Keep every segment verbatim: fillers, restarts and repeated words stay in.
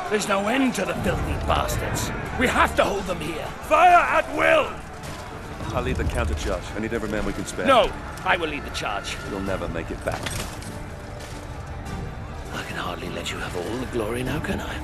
There's no end to the filthy bastards. We have to hold them here. Fire at will! I'll lead the counter-charge. I need every man we can spare. No, I will lead the charge. You'll never make it back. I can hardly let you have all the glory now, can I?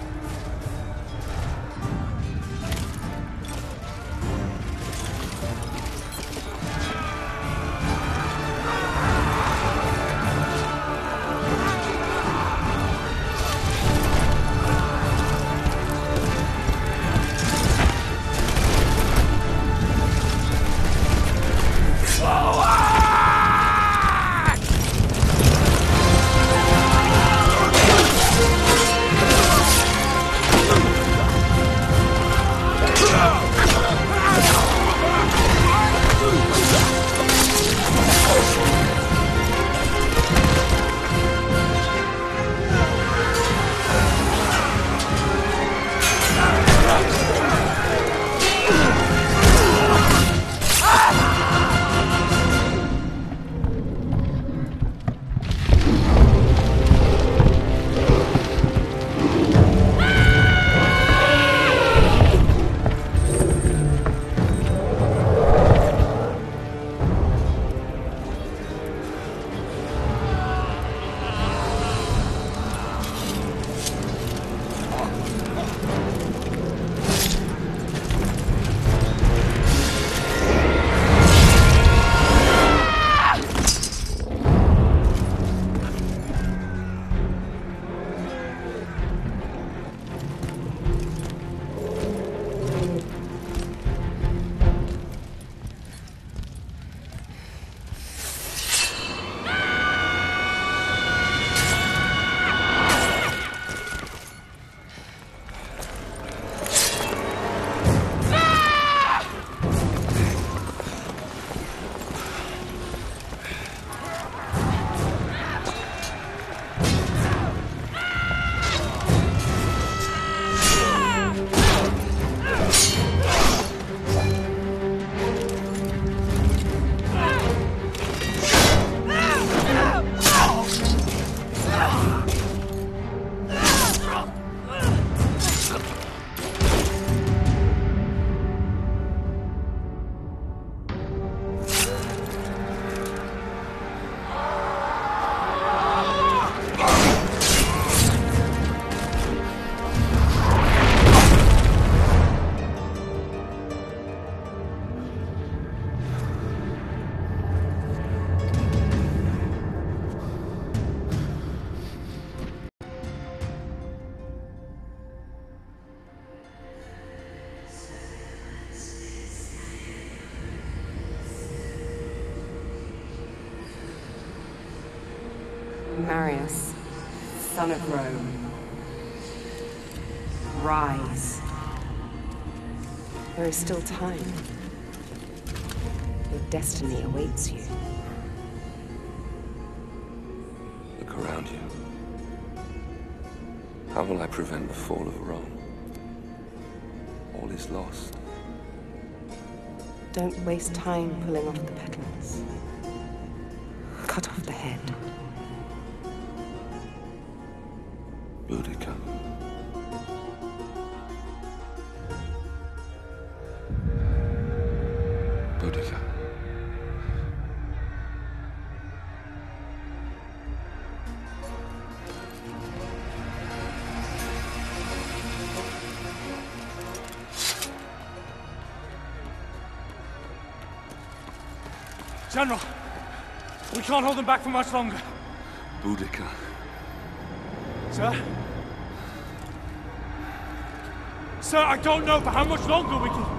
Marius, son of Rome. Rise. There is still time. Your destiny awaits you. Look around you. How will I prevent the fall of Rome? All is lost. Don't waste time pulling off the petals. Cut off the head. Boudica. Boudica. General, we can't hold them back for much longer. Boudica. Sir? Sir, I don't know for how much longer we can...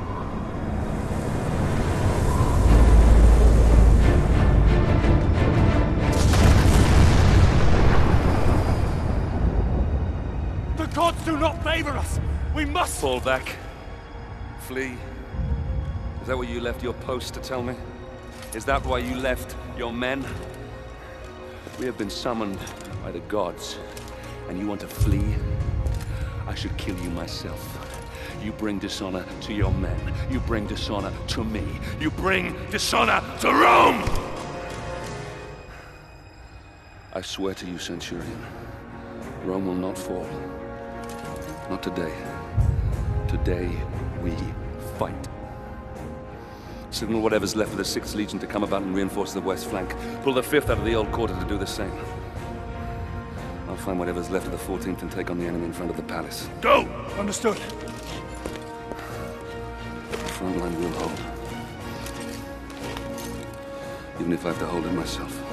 The gods do not favor us! We must... Fall back. Flee. Is that what you left your post to tell me? Is that why you left your men? We have been summoned by the gods, and you want to flee? I should kill you myself. You bring dishonor to your men. You bring dishonor to me. You bring dishonor to Rome! I swear to you, Centurion, Rome will not fall. Not today. Today, we fight. Signal whatever's left of the sixth Legion to come about and reinforce the west flank. Pull the fifth out of the old quarter to do the same. I'll find whatever's left of the fourteenth and take on the enemy in front of the palace. Go! Understood. The front line will hold. Even if I have to hold it myself.